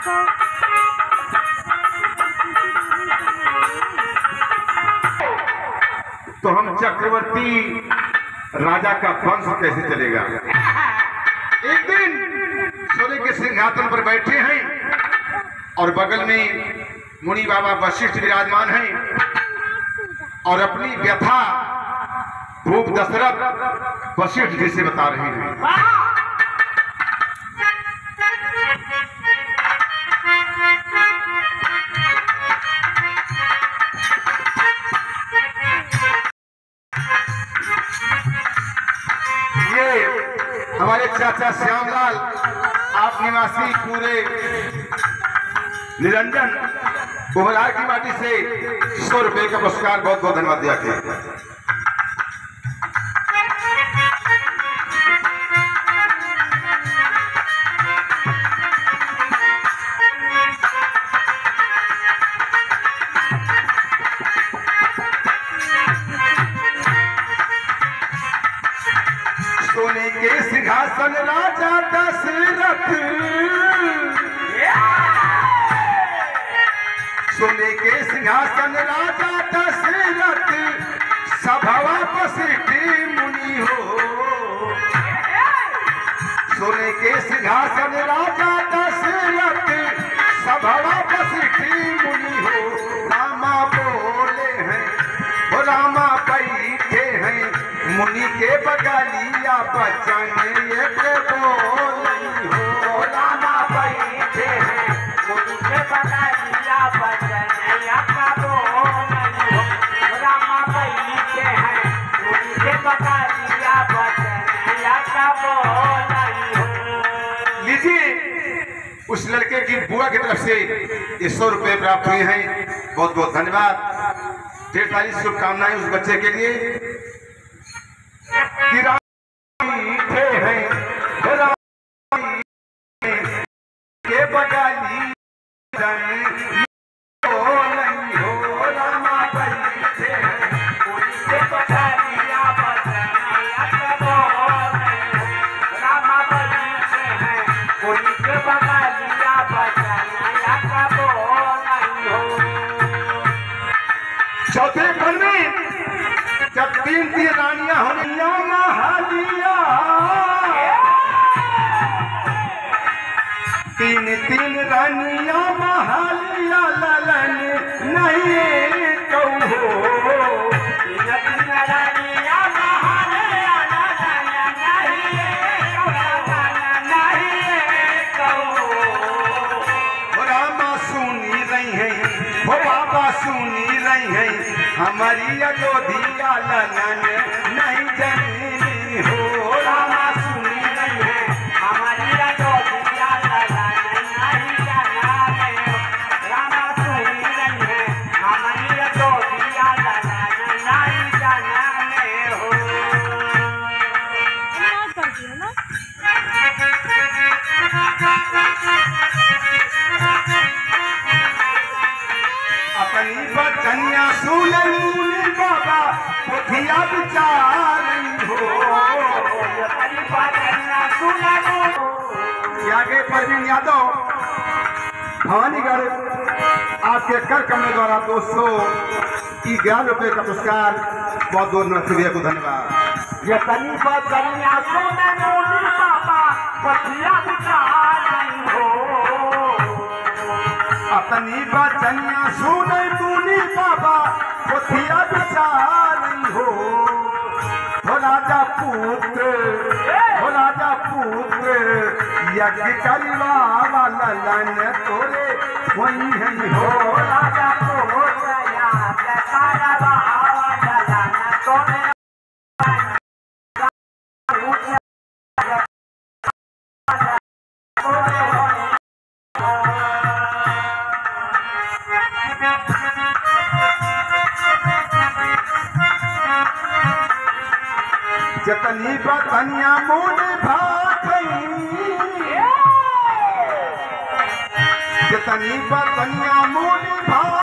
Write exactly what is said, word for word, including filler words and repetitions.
तो हम चक्रवर्ती राजा का वंश कैसे चलेगा? एक दिन सोने के सिंहासन पर बैठे हैं और बगल में मुनि बाबा वशिष्ठ विराजमान हैं और अपनी व्यथा भूप दशरथ वशिष्ठ जी से बता रहे हैं। हमारे चाचा श्यामलाल आप निवासी पूरे निरंजन बोहलार की माटी से सौ रुपए का पुरस्कार बहुत बहुत धन्यवाद दिया थे। सोने के सिंहासन राजा दशरथ, सोने के सिंहासन राजा दशरथ सभवा वशिष्ठ मुनि हो। सोने के सिंहासन राजा दशरथ सभवा वशिष्ठ मुनि हो। रामा बोले हैं वो रामा बैठे हैं मुनि के बगलिया बचन एक बोली हो। रामा बैठे हैं मुनि के बगलिया बचन एक बोली हो। रामा बैठे हैं मुनि के बगलिया बचन एक बोली हो। लीजिए, उस लड़के की बुआ की तरफ से ये सौ रुपये प्राप्त हुए हैं। बहुत बहुत धन्यवाद। ढेर सारी शुभकामनाएं उस बच्चे के लिए। के बगाली नहीं हो। रामा बैठे हैं उनके बगालिया रामा बैठे हैं उनके बगालिया नहीं हो। चौथे पल में जब तीन तीन रानियां होंगी महालिया, तीन तीन रानियां महालिया ललन नहीं कहो। तीन तीन रानियां महालिया ललन नहीं कहो। रामा सुनी रही है वो बाबा सुनी रही है हमारी अयोध्या ललन नहीं जनी हो। रामा सुनी रही है हमारी अयोध्या ललन नहीं जाना हो। रामा सुनी रही है हमारी अयोध्या ललन नहीं जाना हो। अपनी बचनिया सुन मुनि बाबा पोथिया विचार हो। अपनी बचनिया सुन आगे परवीन यादव भवानीगढ़ आपके कर कमरे द्वारा दो सौ ग्यारह रुपये का पुरस्कार बहुत बहुत नृत्य को धन्यवाद। ये अपनी बचनिया सुन मुनि बाबा पोथिया विचार हो। अपनी बचनिया सुन मुनि बाबा पोथिया विचार हो। हो राजा पुत्र हो राजा पुत्र यज्ञ करवा वाला लन तोरे वही है हो। राजा पुत्र यज्ञ करवा वाला लन तोरे जतनी बतनिया मुनि भागई, जतनी बतनिया मुनि भाग